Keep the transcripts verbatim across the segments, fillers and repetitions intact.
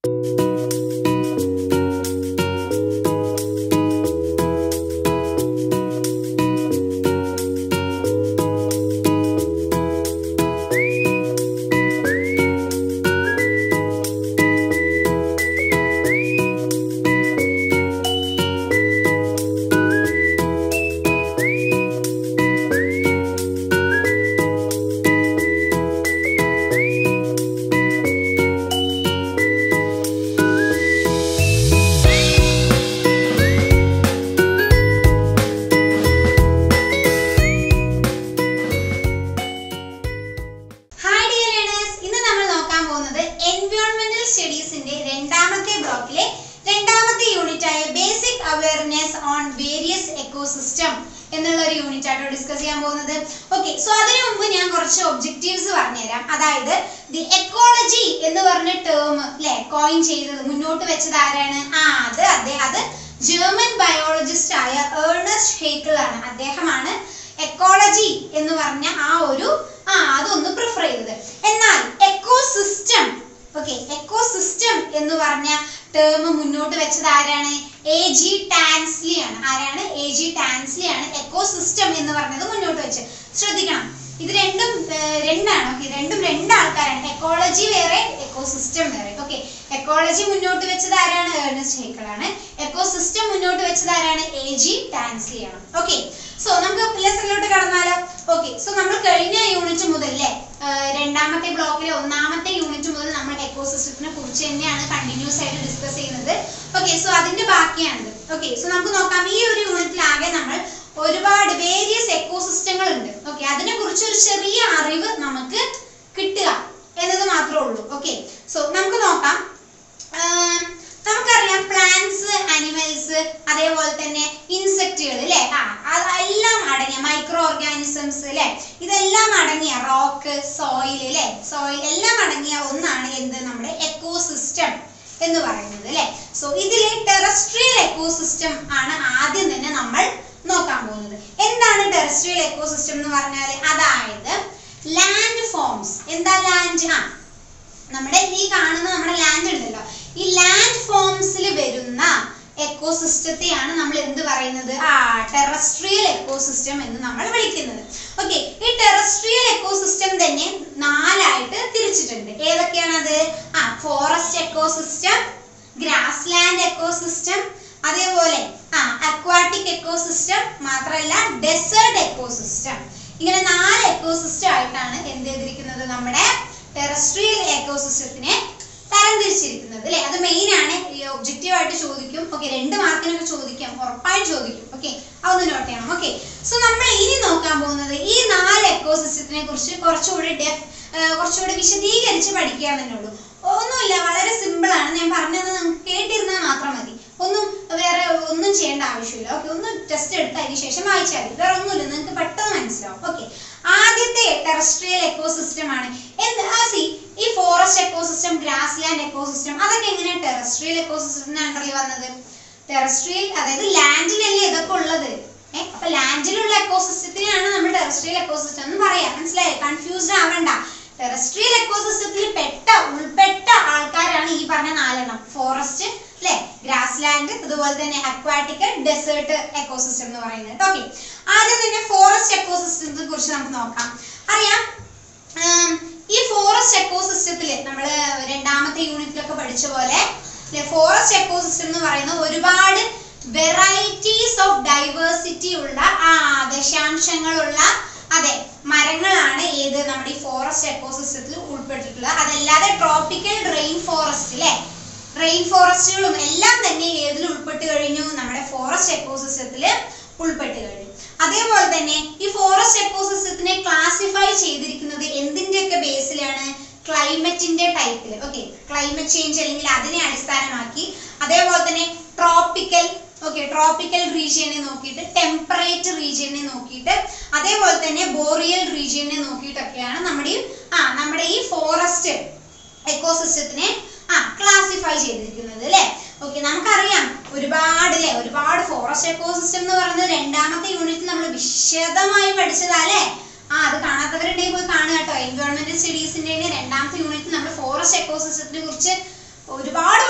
എന്നുള്ള ഒരു യൂണിറ്റ് ആയിട്ട് ഡിസ്കസ് ചെയ്യാൻ പോകുന്നത്. ഓക്കെ, സോ അതിനു മുമ്പ് ഞാൻ കുറച്ച് ഒബ്ജക്റ്റീവ്സ് പറഞ്ഞുതരാം. അതായത് ദി എക്കോളജി എന്ന് പറഞ്ഞ ടേം അല്ലെ കോയിൻ ചെയ്തത് മുന്നോട്ട് വെച്ചത് ആരാണ്? ആ അത് അതെ അത് ജർമ്മൻ ബയോളജിസ്റ്റ് ആയ ഏർണസ്റ്റ് ഹേക്കിൾ ആണ്. അദ്ദേഹമാണ് എക്കോളജി എന്ന് പറഞ്ഞ ആ ഒരു ആ അതൊന്ന് പ്രിഫർ ചെയ്തത്. എന്നാൽ എക്കോസിസ്റ്റം ഓക്കെ എക്കോസിസ്റ്റം എന്ന് പറഞ്ഞ ടേം മുന്നോട്ട് വെച്ചത് ആരാണ്? എ ജി ടാൻസ്ലി ആണ്. ആരാണ്? എ ജി ടാൻസ്ലി ആണ് എക്കോസിസ്റ്റം എന്ന് പറഞ്ഞത് മുന്നോട്ട് വെച്ച്. ശ്രദ്ധിക്കണം, ഇത് രണ്ടും രണ്ടാണ്. ഓക്കെ, രണ്ടും രണ്ട് ആൾക്കാരാണ്. എക്കോളജി വേറെ, എക്കോസിസ്റ്റം വേറെ. ഓക്കെ, എക്കോളജി മുന്നോട്ട് വെച്ചത് ആരാണ്? ഏർണസ്റ്റ് ഹേക്കിൾ ആണ്. എക്കോസിസ്റ്റം മുന്നോട്ട് വെച്ചത് ആരാണ്? എ ജി ടാൻസ്ലി ആണ്. ഓക്കെ, സോ നമുക്ക് ലെസണിലോട്ട് കടന്നാലോ? ഓക്കെ, സോ നമ്മൾ കഴിഞ്ഞ യൂണിറ്റ് മുതൽ അല്ലേ രണ്ടാമത്തെ ബ്ലോക്കിലെ ഒന്നാമത്തെ യൂണിറ്റ് മുതൽ നമ്മൾ എക്കോസിസ്റ്റത്തിനെ കുറിച്ച് തന്നെയാണ് കണ്ടിന്യൂസ് ആയിട്ട് ഡിസ്കസ് ചെയ്യുന്നത്. ഓക്കെ, സോ അതിന്റെ ബാക്കിയാണിത്. ഓക്കെ, സോ നമുക്ക് നോക്കാം. ഈ ഒരു യൂണിറ്റിൽ ആകെ നമ്മൾ ഒരുപാട് വേരിയസ് എക്കോസിസ്റ്റങ്ങൾ ഉണ്ട്. ഓക്കെ, അതിനെ കുറിച്ച് ഒരു ചെറിയ അറിവ് നമുക്ക് കിട്ടുക എന്നത് മാത്രമേ ഉള്ളൂ. ഓക്കെ, സോ നമുക്ക് നോക്കാം. നമുക്കറിയാം പ്ലാന്റ്സ്, അനിമൽസ്, അതേപോലെ തന്നെ ഇൻസെക്റ്റുകൾ അല്ലെ ആ എല്ലാം അടങ്ങിയ മൈക്രോ ഓർഗാനിസംസ് അല്ലെ ഇതെല്ലാം അടങ്ങിയ റോക്ക്, സോയിൽ അല്ലെ സോയിൽ എല്ലാം അടങ്ങിയ ഒന്നാണ് എന്ത് നമ്മുടെ എക്കോസിസ്റ്റം എന്ന് പറയുന്നത് അല്ലെ. സോ ഇതിലെ ടെറസ്ട്രിയൽ എക്കോസിസ്റ്റം ആണ് ആദ്യം തന്നെ നമ്മൾ നോക്കാൻ പോകുന്നത്. എന്താണ് ടെറസ്ട്രിയൽ എക്കോസിസ്റ്റം എന്ന് പറഞ്ഞാൽ? അതായത് ലാൻഡ് ഫോംസ്. എന്താ ലാൻഡ്? ആ നമ്മുടെ ഈ കാണുന്ന നമ്മുടെ ലാൻഡ് ഉണ്ടല്ലോ, ഈ ലാൻഡ് ഫോംസിൽ വരുന്ന എക്കോസിസ്റ്റത്തെയാണ് നമ്മൾ എന്ത് പറയുന്നത്? ആ ടെറസ്ട്രിയൽ എക്കോസിസ്റ്റം എന്ന് നമ്മൾ വിളിക്കുന്നത്. ഓക്കെ, ഈ ടെറസ്ട്രിയൽ എക്കോസിസ്റ്റം തന്നെ നാലായിട്ട് തിരിച്ചിട്ടുണ്ട്. ഏതൊക്കെയാണത്? ആ forest ecosystem, grass land ecosystem, അതേപോലെ ആ അക്വാട്ടിക് എക്കോസിസ്റ്റം, മാത്രമല്ല ഡെസേർട്ട് എക്കോസിസ്റ്റം. ഇങ്ങനെ നാല് എക്കോസിസ്റ്റം ആയിട്ടാണ് എന്ത് ചെയ്തിരിക്കുന്നത്? നമ്മുടെ ടെറസ്ട്രിയൽ എക്കോസിസ്റ്റത്തിനെ തരംതിരിച്ചിരിക്കുന്നത് അല്ലെ. അത് മെയിൻ ആണ്, ഒബ്ജക്റ്റീവ് ആയിട്ട് ചോദിക്കും. ഓക്കെ, രണ്ട് മാർക്കിനൊക്കെ ചോദിക്കാം, ഉറപ്പായും ചോദിക്കും. ഓക്കെ, അതൊന്ന് നോട്ട് ചെയ്യണം. ഓക്കെ, സോ നമ്മൾ ഇനി നോക്കാൻ പോകുന്നത് ഈ നാല് എക്കോസിസ്റ്റത്തിനെ കുറിച്ച് കുറച്ചുകൂടി ഡെഫ് കുറച്ചുകൂടി വിശദീകരിച്ച് പഠിക്കുക എന്നേ ഉള്ളൂ. ഒന്നുമില്ല, വളരെ സിമ്പിൾ ആണ്. ഞാൻ പറഞ്ഞത് നിങ്ങൾക്ക് കേട്ടിരുന്നാൽ മാത്രം മതി. ഒന്നും വേറെ ഒന്നും ചെയ്യേണ്ട ആവശ്യമില്ല. ഓക്കെ, ഒന്ന് ടെസ്റ്റ് എടുത്ത് അതിന് ശേഷം വായിച്ചാൽ മതി. വേറെ ഒന്നുമില്ല, നിങ്ങൾക്ക് പെട്ടെന്ന് മനസ്സിലാവും. ഓക്കെ, ആദ്യത്തെ ടെറസ്ട്രിയൽ എക്കോസിസ്റ്റം ആണ് എന്ത്? ആ സി ഈ forest ecosystem, grass land ecosystem, അതൊക്കെ എങ്ങനെയാണ് ടെറസ്ട്രിയൽ എക്കോസിസ്റ്റത്തിന് അണ്ടറിൽ വന്നത്? ടെറസ്ട്രിയൽ അതായത് ലാൻഡിലല്ലേ ഇതൊക്കെ ഉള്ളത്. ഏഹ് അപ്പൊ ലാൻഡിലുള്ള എക്കോസിസ്റ്റത്തിനാണ് നമ്മൾ ടെറസ്ട്രിയൽ എക്കോസിസ്റ്റം എന്ന് പറയാം. മനസ്സിലായി? കൺഫ്യൂസ്ഡ് ആവണ്ട. ടെറസ്ട്രിയൽ എക്കോസിസ്റ്റത്തിൽ പെട്ട ഉൾപ്പെട്ട ആൾക്കാരാണ് ഈ പറഞ്ഞ നാലെണ്ണം. ഫോറസ്റ്റ് അല്ലെ, ഗ്രാസ് ലാൻഡ്, അതുപോലെ തന്നെ അക്വാട്ടിക്, ഡെസേർട്ട് എക്കോസിസ്റ്റം എന്ന് പറയുന്നത്. ഓക്കെ, ആദ്യം തന്നെ ഫോറസ്റ്റ് എക്കോസിസ്റ്റത്തെ കുറിച്ച് നമുക്ക് നോക്കാം. അറിയാം, ഈ ഫോറസ്റ്റ് എക്കോസിസ്റ്റത്തില് നമ്മള് രണ്ടാമത്തെ യൂണിറ്റിലൊക്കെ പഠിച്ച പോലെ ഫോറസ്റ്റ് എക്കോസിസ്റ്റം എന്ന് പറയുന്നത് ഒരുപാട് വെറൈറ്റീസ് ഓഫ് ഡൈവേഴ്സിറ്റി ഉള്ള ആ ദശാംശങ്ങളുള്ള അതെ മരങ്ങളാണ് ഏത് നമ്മുടെ ഈ ഫോറസ്റ്റ് എക്കോസിസ്റ്റത്തിൽ ഉൾപ്പെട്ടിട്ടുള്ളത്. അതല്ലാതെ ട്രോപ്പിക്കൽ റെയിൻ ഫോറസ്റ്റ് അല്ലെ റെയിൻ ഫോറസ്റ്റുകളും എല്ലാം തന്നെ ഏതിൽ ഉൾപ്പെട്ട് കഴിഞ്ഞു? നമ്മുടെ ഫോറസ്റ്റ് എക്കോസിസ്റ്റത്തിൽ ഉൾപ്പെട്ട് കഴിഞ്ഞു. അതേപോലെ തന്നെ ഈ ഫോറസ്റ്റ് എക്കോസിസ്റ്റത്തിനെ ക്ലാസിഫൈ ചെയ്തിരിക്കുന്നത് എന്തിന്റെയൊക്കെ ബേസിലാണ്? ക്ലൈമറ്റിന്റെ ടൈപ്പിൽ. ഓക്കെ, ക്ലൈമറ്റ് ചേഞ്ച് അല്ലെങ്കിൽ അതിനെ അടിസ്ഥാനമാക്കി, അതേപോലെ തന്നെ ട്രോപ്പിക്കൽ ഓക്കെ ട്രോപ്പിക്കൽ റീജിയനെ നോക്കിയിട്ട്, ടെമ്പറേറ്റ് റീജിയനെ നോക്കിയിട്ട്, അതേപോലെ തന്നെ ബോറിയൽ റീജിയനെ നോക്കിയിട്ടൊക്കെയാണ് നമ്മുടെ ഈ ആ നമ്മുടെ ഈ ഫോറസ്റ്റ് എക്കോസിസ്റ്റത്തിനെ ആ ക്ലാസിഫൈ ചെയ്തിരിക്കുന്നത് അല്ലെ. ഓക്കെ, നമുക്കറിയാം ഒരുപാട് അല്ലെ ഒരുപാട് ഫോറസ്റ്റ് എക്കോസിസ്റ്റം എന്ന് പറയുന്നത് രണ്ടാമത്തെ യൂണിറ്റിൽ നമ്മൾ വിശദമായി പഠിച്ചതാ അല്ലെ. ആ അത് കാണാത്തവരുണ്ടെങ്കിൽ പോയി കാണുക കേട്ടോ. എൻവയോൺമെന്റൽ സ്റ്റഡീസിന്റെ രണ്ടാമത്തെ യൂണിറ്റിൽ നമ്മൾ ഫോറസ്റ്റ് എക്കോസിസ്റ്റത്തിനെ കുറിച്ച് ഒരുപാട്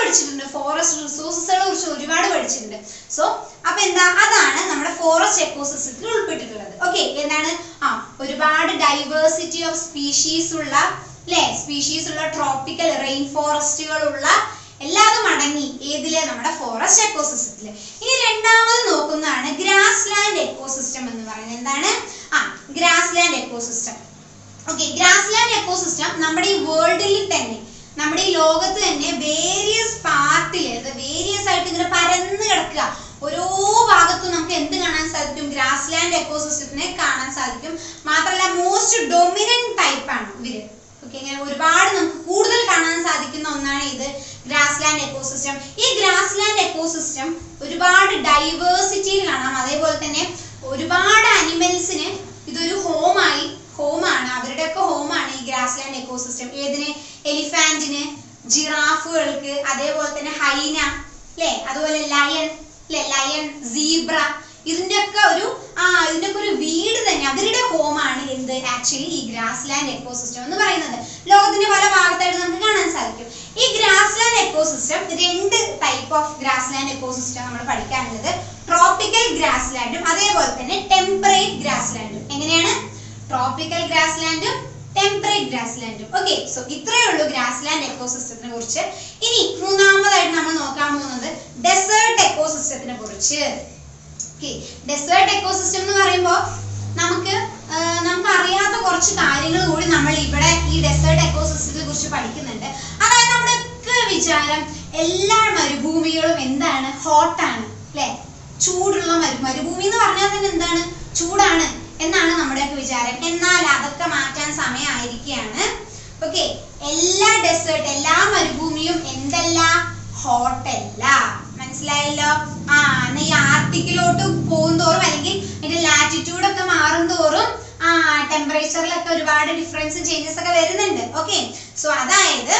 ഫോറസ്റ്റ് റിസോഴ്സസുകളെ കുറിച്ച് ഒരുപാട് പഠിച്ചിട്ടുണ്ട്. സോ അപ്പൊ എന്താ, അതാണ് നമ്മുടെ ഫോറസ്റ്റ് എക്കോസിസ്റ്റത്തിൽ ഉൾപ്പെട്ടിട്ടുള്ളത്. ഓക്കെ, എന്താണ്, ആ ഒരുപാട് ഡൈവേഴ്സിറ്റി ഓഫ് സ്പീഷീസ് ഉള്ള അല്ലെ സ്പീഷീസ് ഉള്ള ട്രോപ്പിക്കൽ റെയിൻ ഫോറസ്റ്റുകളുള്ള എല്ലാതും അടങ്ങി ഏതിലെ, നമ്മുടെ ഫോറസ്റ്റ് എക്കോസിസ്റ്റത്തില്. ഇനി രണ്ടാമത് നോക്കുന്നതാണ് ഗ്രാസ് ലാൻഡ് എക്കോസിസ്റ്റം എന്ന് പറയുന്നത്. എന്താണ്, ആ grass land ecosystem. Okay, grass land ecosystem നമ്മുടെ ഈ വേൾഡിൽ തന്നെ, നമ്മുടെ ഈ ലോകത്ത് തന്നെ വേരിയസ് പാർട്ടില് വേരിയസ് ആയിട്ട് ഇങ്ങനെ പരന്ന് കിടക്കുക. ഓരോ ഭാഗത്തും നമുക്ക് എന്ത് കാണാൻ സാധിക്കും, ഗ്രാസ് ലാൻഡ് എക്കോസിസ്റ്റത്തിനെ കാണാൻ സാധിക്കും. മാത്രമല്ല മോസ്റ്റ് ഡൊമിനന്റ് ടൈപ്പ് ആണ് ഇവര്. ഓക്കെ, ഇങ്ങനെ ഒരുപാട് നമുക്ക് കൂടുതൽ കാണാൻ സാധിക്കുന്ന ഒന്നാണ് ഇത് ഗ്രാസ് ലാൻഡ് എക്കോസിസ്റ്റം. ഈ ഗ്രാസ് ലാൻഡ് എക്കോസിസ്റ്റം ഒരുപാട് ഡൈവേഴ്സിറ്റിയിൽ കാണാം. അതേപോലെ തന്നെ ഒരുപാട് അനിമൽസിന് ഇതൊരു ഹോമായി ഹോമാണ് അവരുടെയൊക്കെ ഹോമാണ് ഈ ഗ്രാസ് ലാൻഡ് എക്കോസിസ്റ്റം. ഏതിന്, എലിഫാന്റിന്, ജിറാഫുകൾക്ക്, അതേപോലെ തന്നെ ഹൈന അല്ലെ, അതുപോലെ ലയൺ അല്ലെ, ലയൺ, സീബ്ര, ഇതിന്റെ ഒക്കെ ഒരു ആ ഇതിന്റെ ഒക്കെ ഒരു വീട് തന്നെ, അവരുടെ ഹോമാണ് എന്ത്, ആക്ച്വലി ഈ ഗ്രാസ് ലാൻഡ് എക്കോസിസ്റ്റം എന്ന് പറയുന്നത്. ലോകത്തിന്റെ പല ഭാഗത്തായിട്ട് നമുക്ക് കാണാൻ സാധിക്കും. ഈ ഗ്രാസ് ലാൻഡ് എക്കോസിസ്റ്റം, രണ്ട് type of grass land ecosystem നമ്മൾ പഠിക്കാനുള്ളത്. ട്രോപ്പിക്കൽ ഗ്രാസ് ലാൻഡും അതേപോലെ തന്നെ ടെമ്പറേറ്റ് ഗ്രാസ് ലാൻഡും. എങ്ങനെയാണ്, ട്രോപ്പിക്കൽ ഗ്രാസ് ലാൻഡും ടെമ്പറേറ്റ് ഗ്രാസ് ലാൻഡും. ഓക്കെ, സോ ഇത്രയേ ഉള്ളൂ ഗ്രാസ് ലാൻഡ് എക്കോസിസ്റ്റത്തിനെ കുറിച്ച്. ഇനി മൂന്നാമതായിട്ട് നമ്മൾ നോക്കാൻ പോകുന്നത് ഡെസേർട്ട് എക്കോസിസ്റ്റത്തിനെ കുറിച്ച്. ഓക്കെ, ഡെസേർട്ട് എക്കോസിസ്റ്റം എന്ന് പറയുമ്പോൾ നമുക്ക് നമുക്ക് അറിയാത്ത കുറച്ച് കാര്യങ്ങൾ കൂടി നമ്മൾ ഇവിടെ ഈ ഡെസേർട്ട് എക്കോസിസ്റ്റത്തെ കുറിച്ച് പഠിക്കുന്നുണ്ട്. അതായത് നമ്മുടെ ഒക്കെ വിചാരം എല്ലാ മരുഭൂമികളും എന്താണ്, ഹോട്ടാണ് അല്ലെ, ചൂടുള്ള മരു മരുഭൂമി എന്ന് പറഞ്ഞാൽ തന്നെ എന്താണ്, ചൂടാണ് എന്നാണ് നമ്മുടെയൊക്കെ വിചാരം. എന്നാൽ അതൊക്കെ മാറ്റാൻ സമയമായിരിക്കുകയാണ്. ഓക്കെ, എല്ലാ ഡെസേർട്ട് എല്ലാ മരുഭൂമിയും എന്തല്ല, ഹോട്ടല്ല. മനസ്സിലായല്ലോ? ആ എന്നാ ഈ ആർട്ടിക്കിലോട്ട് പോകും തോറും അല്ലെങ്കിൽ ഇതിന്റെ ലാറ്റിറ്റ്യൂഡ് ഒക്കെ മാറും തോറും ആ ടെമ്പറേച്ചറിലൊക്കെ ഒരുപാട് ഡിഫറൻസ് ചേഞ്ചസ് ഒക്കെ വരുന്നുണ്ട്. ഓക്കെ, സോ അതായത്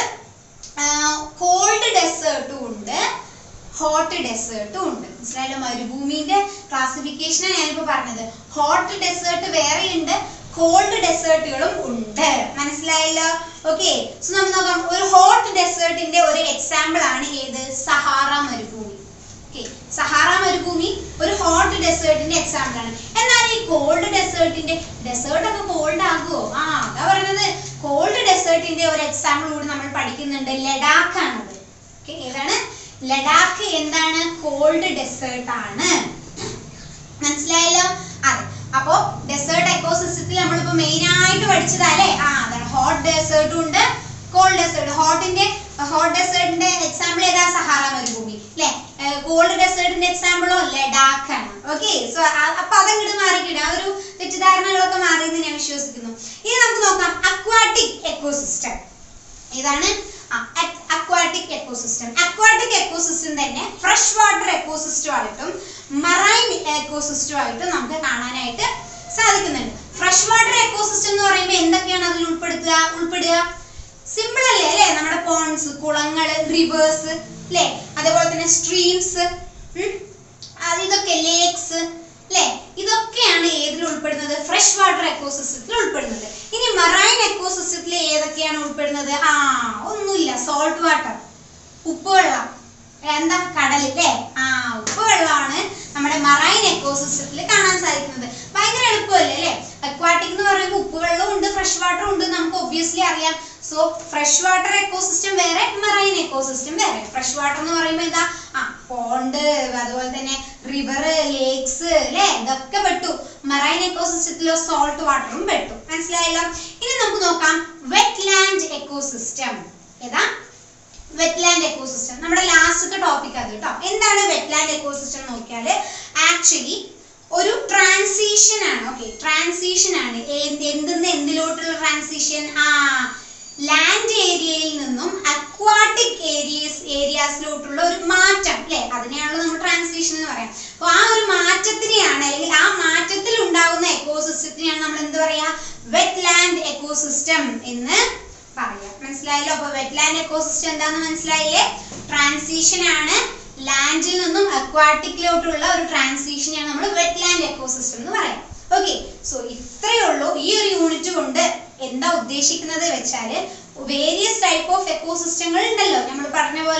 കോൾഡ് ഡെസേർട്ടും ഉണ്ട്, ഹോട്ട് ഡെസേർട്ടും ഉണ്ട്. മനസ്സിലായല്ലോ? മരുഭൂമിന്റെ ക്ലാസിഫിക്കേഷനാണ് ഞാനിപ്പോ പറഞ്ഞത്. ഹോട്ട് ഡെസേർട്ട് വേറെ ഉണ്ട്, കോൾഡ് ഡെസേർട്ടുകളും ഉണ്ട്. മനസ്സിലായല്ലോ? ഓക്കെ, സോ നമുക്ക് നോക്കാം. ഒരു ഹോട്ട് ഡെസേർട്ടിന്റെ ഒരു എക്സാമ്പിൾ ആണ് ഏത്, സഹാറ മരുഭൂമി. ഓക്കെ, സഹാറ മരുഭൂമി ഒരു ഹോട്ട് ഡെസേർട്ടിന്റെ എക്സാമ്പിൾ ആണ്. എന്നാൽ ഈ കോൾഡ് ഡെസേർട്ടിന്റെ, ഡെസേർട്ട് ഒക്കെ കോൾഡ് ആകുമോ? ആ അതാ പറയുന്നത്. കോൾഡ് ഡെസേർട്ടിന്റെ ഒരു എക്സാമ്പിൾ കൂടി നമ്മൾ പഠിക്കുന്നുണ്ട്, ലഡാക്ക് ആണത്. ഓക്കെ, ഏതാണ്, ലഡാക്ക് എന്താണ്, കോൾഡ് ഡെസേർട്ട് ആണ്. മനസ്സിലായല്ലോ? അതെ, അപ്പോ ഡെസേർട്ട് എക്കോസിസ്റ്റത്തിൽ നമ്മളിപ്പോ മെയിൻ ആയിട്ട് പഠിച്ചതല്ലേ, ആ അതാണ് ഹോട്ട് ഡെസേർട്ടും ഉണ്ട്, കോൾഡ് ഡെസേർട്ട്. ഹോട്ടിന്റെ ഹോട്ട് ഡെസേർട്ടിന്റെ എക്സാമ്പിൾ ഏതാ, സഹാറ മരുഭൂമി അല്ലെ. കോൾഡ് ഡെസേർട്ടിന്റെ എക്സാമ്പിളോ ലഡാക്ക് ആണ്. ഓക്കെ, സോ അപ്പൊ അതങ്ങോട്ട് മാറിക്കിടും, ആ ഒരു തെറ്റിദ്ധാരണകളൊക്കെ മാറിയെന്ന് ഞാൻ വിശ്വസിക്കുന്നു. ഇനി നമുക്ക് നോക്കാം അക്വാട്ടിക് എക്കോസിസ്റ്റം. ഇതാണ് അക്വാട്ടിക് എക്കോസിസ്റ്റം. അക്വാട്ടിക് എക്കോസിസ്റ്റം തന്നെ ഫ്രഷ് വാട്ടർ എക്കോസിസ്റ്റം ആയിട്ടും മറൈൻ എക്കോസിസ്റ്റം ആയിട്ടും നമുക്ക് കാണാനായിട്ട് സാധിക്കുന്നുണ്ട്. ഫ്രഷ് വാട്ടർ എക്കോസിസ്റ്റം എന്ന് പറയുമ്പോൾ എന്തൊക്കെയാണ് അതിൽ ഉൾപ്പെടുത്തുക ഉൾപ്പെടുക സിമ്പിൾ അല്ലേ അല്ലെ, നമ്മുടെ പോൺസ്, കുളങ്ങള്, റിവേഴ്സ് അല്ലെ, അതേപോലെ തന്നെ സ്ട്രീംസ്, ഇതൊക്കെ ലേക്സ് അല്ലെ, ഇതൊക്കെയാണ് ഏതിൽ ഉൾപ്പെടുന്നത്, ഫ്രഷ് വാട്ടർ എക്കോസിസ്റ്റത്തിൽ ഉൾപ്പെടുന്നത്. ഇനി മറൈൻ എക്കോസിസ്റ്റത്തിൽ ഏതൊക്കെയാണ് ഉൾപ്പെടുന്നത്, ആ ഒന്നുമില്ല, സോൾട്ട് വാട്ടർ, ഉപ്പുവെള്ളം, എന്താ കടൽ അല്ലേ, ആ ഉപ്പുവെള്ളമാണ് നമ്മുടെ മറൈൻ എക്കോസിസ്റ്റത്തിൽ കാണാൻ സാധിക്കുന്നത്. ഭയങ്കര എളുപ്പമല്ലേ അല്ലെ. അക്വാട്ടിക് എന്ന് പറയുമ്പോൾ ഉപ്പുവെള്ളവും ഉണ്ട്, ഫ്രഷ് വാട്ടറും ഉണ്ട്, നമുക്ക് ഒബ്വിയസ്ലി അറിയാം. സോ ഫ്രഷ് വാട്ടർ എക്കോസിസ്റ്റം വേറെ, മറൈൻ എക്കോസിസ്റ്റം വേറെ. ഫ്രഷ് വാട്ടർ എന്ന് പറയുമ്പോൾ എന്താ, ആ പോണ്ട്, അതുപോലെ തന്നെ റിവർ, ലേക്സ് അല്ലെ, ഇതൊക്കെ പെട്ടു. മറൈൻ എക്കോസിസ്റ്റത്തിലോ സോൾട്ട് വാട്ടറും പെട്ടു. മനസ്സിലായല്ലോ? ഇനി നമുക്ക് നോക്കാം വെറ്റ് ലാൻഡ് എക്കോസിസ്റ്റം. ഏതാ, വെറ്റ്ലാൻഡ് എക്കോസിസ്റ്റം. നമ്മുടെ ലാസ്റ്റത്തെ ടോപ്പിക് അത് കേട്ടോ. എന്താണ് വെറ്റ്ലാൻഡ് എക്കോസിസ്റ്റം നോക്കിയാല് ആക്ച്വലി ഒരു ട്രാൻസിഷൻ ആണ്. ഓക്കെ, ട്രാൻസിഷൻ ആണ്. എന്തിന്ന് എന്തിലോട്ടുള്ള ട്രാൻസിഷൻ, ആ ലാൻഡ് ഏരിയയിൽ നിന്നും അക്വാട്ടിക് ഏരിയസ് ഏരിയാസിലോട്ടുള്ള ഒരു മാറ്റം അല്ലെ, അതിനെയാണല്ലോ നമ്മൾ ട്രാൻസിഷൻ എന്ന് പറയാം. അപ്പൊ ആ ഒരു മാറ്റത്തിനെയാണ്, അല്ലെങ്കിൽ ആ മാറ്റത്തിൽ ഉണ്ടാകുന്ന എക്കോസിസ്റ്റത്തിനെയാണ് നമ്മൾ എന്ത് പറയാ, വെറ്റ്ലാൻഡ് എക്കോസിസ്റ്റം എന്ന് പറയാം. മനസ്സിലായല്ലോ? അപ്പൊ വെറ്റ്ലാൻഡ് എക്കോസിസ്റ്റം എന്താന്ന് മനസ്സിലായില്ലേ, ട്രാൻസിഷൻ ആണ്. ലാൻഡിൽ നിന്നും അക്വാട്ടിക്കിലോട്ടുള്ള ഒരു ട്രാൻസിഷനെയാണ് നമ്മൾ വെറ്റ്ലാൻഡ് എക്കോസിസ്റ്റം എന്ന് പറയാം. ഓക്കെ, സോ ഇത്രയേ ഉള്ളൂ. ഈ ഒരു യൂണിറ്റ് കൊണ്ട് എന്താ ഉദ്ദേശിക്കുന്നത് വെച്ചാല് വേരിയസ് ടൈപ്പ് ഓഫ് എക്കോസിസ്റ്റങ്ങൾ ഉണ്ടല്ലോ, നമ്മൾ പറഞ്ഞ പോലെ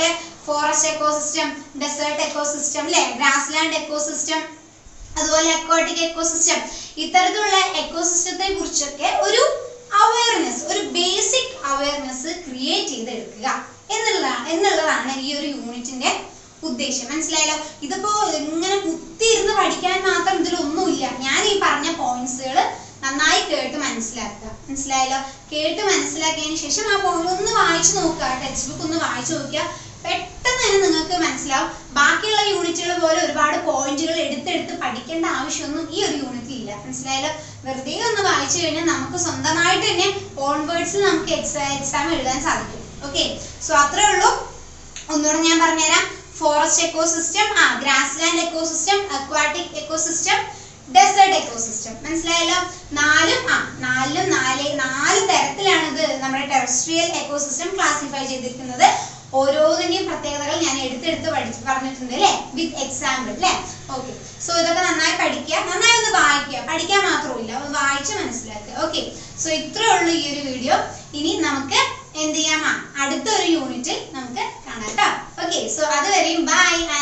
ഫോറസ്റ്റ് എക്കോസിസ്റ്റം, ഡെസേർട്ട് എക്കോസിസ്റ്റം അല്ലെ, ഗ്രാസ് ലാൻഡ് എക്കോസിസ്റ്റം, അതുപോലെ അക്വാട്ടിക് എക്കോസിസ്റ്റം, ഇത്തരത്തിലുള്ള എക്കോസിസ്റ്റത്തെ കുറിച്ചൊക്കെ ഒരു അവയർനെസ്, ഒരു ബേസിക് അവയർനെസ് ക്രിയേറ്റ് ചെയ്തെടുക്കുക എന്നുള്ളതാണ് എന്നുള്ളതാണ് ഈ ഒരു യൂണിറ്റിന്റെ ഉദ്ദേശം. മനസ്സിലായല്ലോ? ഇതിപ്പോ ഇങ്ങനെ കുത്തിയിരുന്ന് പഠിക്കാൻ മാത്രം ഇതിലൊന്നുമില്ല. ഞാൻ ഈ പറഞ്ഞ പോയിന്റ്സുകൾ നന്നായി കേട്ട് മനസ്സിലാക്കുക. മനസ്സിലായല്ലോ? കേട്ട് മനസ്സിലാക്കിയതിന് ശേഷം ആ പോയിന്റ് ഒന്ന് വായിച്ചു നോക്കുക, ടെക്സ്റ്റ് ബുക്ക് ഒന്ന് വായിച്ചു നോക്കുക. പെട്ടെന്ന് തന്നെ നിങ്ങൾക്ക് മനസ്സിലാവും. ബാക്കിയുള്ള യൂണിറ്റുകൾ പോലെ ഒരുപാട് പോയിന്റുകൾ എടുത്തെടുത്ത് പഠിക്കേണ്ട ആവശ്യമൊന്നും ഈ ഒരു യൂണിറ്റിൽ ഇല്ല. മനസ്സിലായല്ലോ? വെറുതെ ഒന്ന് വായിച്ചു കഴിഞ്ഞാൽ നമുക്ക് സ്വന്തമായിട്ട് തന്നെ ഓൺ വേർഡ്സിൽ നമുക്ക് എക്സാം എക്സാം എഴുതാൻ സാധിക്കും. ഓക്കെ, സോ അത്രേ ഉള്ളൂ. ഒന്നുകൂടെ ഞാൻ പറഞ്ഞുതരാം. ഫോറസ്റ്റ് എക്കോസിസ്റ്റം, ആ grass land ecosystem, aquatic ecosystem, desert ecosystem. മനസ്സിലായല്ലോ? നാലും ആ നാലും നാല് നാല് തരത്തിലാണ് ഇത് നമ്മുടെ ടെറസ്ട്രിയൽ എക്കോസിസ്റ്റം ക്ലാസിഫൈ ചെയ്തിരിക്കുന്നത്. ഓരോന്നിന്റെയും പ്രത്യേകതകൾ ഞാൻ എടുത്തെടുത്ത് പഠിച്ച് പറഞ്ഞിട്ടുണ്ട് അല്ലേ, വിത്ത് എക്സാമ്പിൾ അല്ലേ. ഓക്കെ, സോ ഇതൊക്കെ നന്നായി പഠിക്കുക, നന്നായി ഒന്ന് വായിക്കുക. പഠിക്കാൻ മാത്രമില്ല, ഒന്ന് വായിച്ച് മനസ്സിലാക്കുക. ഓക്കെ, സോ ഇത്രേ ഉള്ളൂ ഈ ഒരു വീഡിയോ. ഇനി നമുക്ക് എന്ത് ചെയ്യാം, അടുത്ത ഒരു യൂണിറ്റിൽ നമുക്ക് കാണാം കേട്ടോ. ഓക്കെ, സോ അതുവരെയും ബൈ.